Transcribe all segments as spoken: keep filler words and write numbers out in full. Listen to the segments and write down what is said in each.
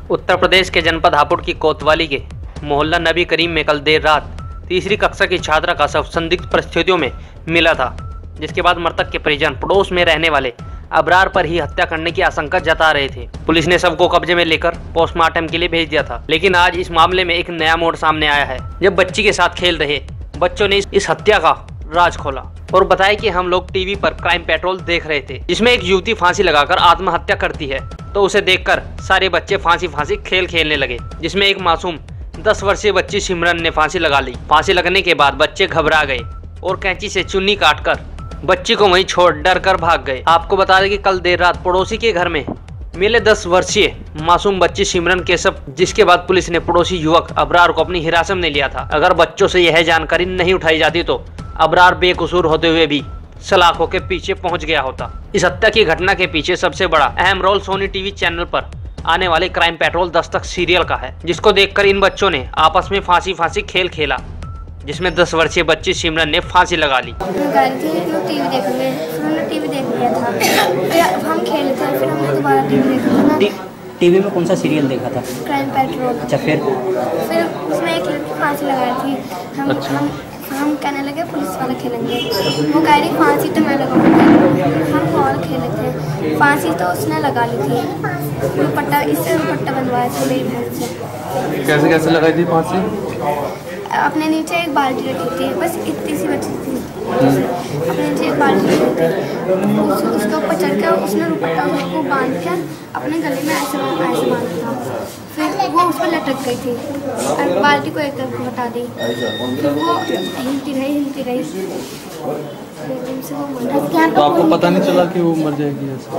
उत्तर प्रदेश के जनपद हापुड़ की कोतवाली के मोहल्ला नबी करीम में कल देर रात तीसरी कक्षा की छात्रा का शव संदिग्ध परिस्थितियों में मिला था, जिसके बाद मृतक के परिजन पड़ोस में रहने वाले अबरार पर ही हत्या करने की आशंका जता रहे थे। पुलिस ने शव को कब्जे में लेकर पोस्टमार्टम के लिए भेज दिया था, लेकिन आज इस मामले में एक नया मोड़ सामने आया है, जब बच्ची के साथ खेल रहे बच्चों ने इस हत्या का राज खोला और बताया कि हम लोग टीवी पर क्राइम पेट्रोल देख रहे थे, जिसमें एक युवती फांसी लगाकर आत्महत्या करती है, तो उसे देखकर सारे बच्चे फांसी फांसी खेल खेलने लगे, जिसमें एक मासूम दस वर्षीय बच्ची सिमरन ने फांसी लगा ली। फांसी लगने के बाद बच्चे घबरा गए और कैंची से चुन्नी काटकर बच्ची को वहीं छोड़ डर कर भाग गए। आपको बता दें कि कल देर रात पड़ोसी के घर में मिले दस वर्षीय मासूम बच्ची सिमरन के शव, जिसके बाद पुलिस ने पड़ोसी युवक अबरार को अपनी हिरासत में लिया था। अगर बच्चों से यह जानकारी नहीं उठाई जाती तो अबरार बेकसूर होते हुए भी सलाखों के पीछे पहुंच गया होता। इस हत्या की घटना के पीछे सबसे बड़ा अहम रोल सोनी टीवी चैनल पर आने वाले क्राइम पेट्रोल दस्तक सीरियल का है, जिसको देखकर इन बच्चों ने आपस में फांसी फांसी खेल खेला, जिसमें दस वर्षीय बच्ची सिमरन ने फांसी लगा ली। टीवी देखने हमने टीवी देख लिया था, फिर हम खेले थे, फिर हमने दोबारा टीवी देखा। टीवी में कौन सा सीरियल देखा था? Crime Patrol. अच्छा, फिर फिर उसमें एक लड़की फांसी लगाई थी। हम अच्छा। हम हम कहने लगे पुलिस वाले खेलेंगे, वो कह रही फांसी तो मैं लगाऊंगी। हम और खेले थे, फांसी तो उसने लगा ली थी, दुपट्टा इससे दुपट्टा बनवाया था मेरी बहन से। कैसे कैसे लगाई थी फांसी? अपने नीचे एक बाल्टी रखी थी, बस इतनी सी बची थी, अपने नीचे एक बाल्टी रखी थी, उस, उसके ऊपर चढ़ कर उसने दुपट्टा उसको बांध कर अपने गले में ऐसे ऐसे बांधा था। फिर वो उस पर लटक गई थी और बाल्टी को एक तरफ हटा दी, फिर वो हिलती रही हिलती रही से वो मर गया। तो आपको पता नहीं चला कि वो मर जाएगी ऐसे?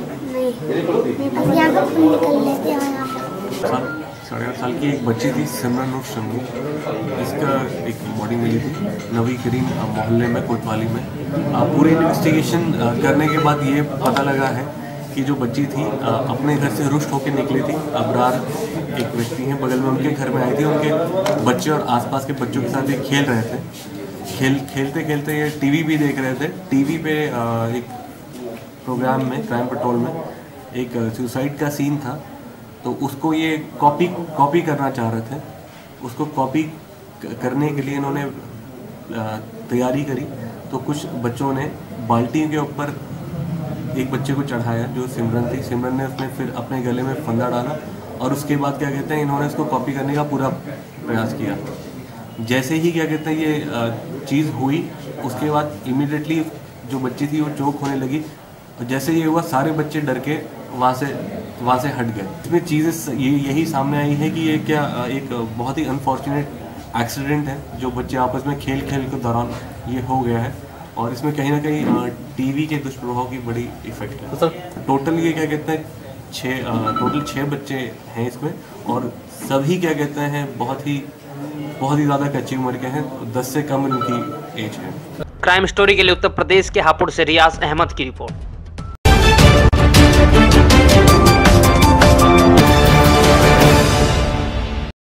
नहीं, साढ़े आठ साल की एक बच्ची थी सिमरन उर्फ शम्मी, इसका एक बॉडी मिली थी नबी करीम मोहल्ले में कोतवाली में। पूरी इन्वेस्टिगेशन करने के बाद ये पता लगा है कि जो बच्ची थी अपने घर से रुष्ट होकर निकली थी। अबरार एक व्यक्ति हैं बगल में, उनके घर में आई थी, उनके बच्चे और आसपास के बच्चों के साथ ये खेल रहे थे। खेल खेलते खेलते ये टीवी भी देख रहे थे। टीवी पे एक प्रोग्राम में क्राइम पेट्रोल में एक सुसाइड का सीन था, तो उसको ये कॉपी कॉपी करना चाह रहे थे। उसको कॉपी करने के लिए इन्होंने तैयारी करी, तो कुछ बच्चों ने बाल्टी के ऊपर एक बच्चे को चढ़ाया जो सिमरन थी। सिमरन ने उसमें फिर अपने गले में फंदा डाला और उसके बाद क्या कहते हैं इन्होंने उसको कॉपी करने का पूरा प्रयास किया। जैसे ही क्या कहते हैं ये चीज़ हुई, उसके बाद इमीडिएटली जो बच्ची थी वो चोक होने लगी, और जैसे ये हुआ सारे बच्चे डर के वहाँ से वहाँ से हट गए। इसमें चीज़ें ये यही सामने आई है कि ये क्या एक बहुत ही अनफॉर्चुनेट एक्सीडेंट है जो बच्चे आपस में खेल खेल के दौरान ये हो गया है, और इसमें कहीं ना कहीं टीवी के दुष्प्रभाव की बड़ी इफेक्ट है। तो सर टोटल ये क्या कहते हैं छः टोटल छः बच्चे हैं इसमें, और सभी क्या कहते हैं बहुत ही बहुत ही ज़्यादा कच्ची उम्र के हैं, दस से कम इनकी एज है। क्राइम स्टोरी के लिए उत्तर प्रदेश के हापुड़ से रियाज अहमद की रिपोर्ट।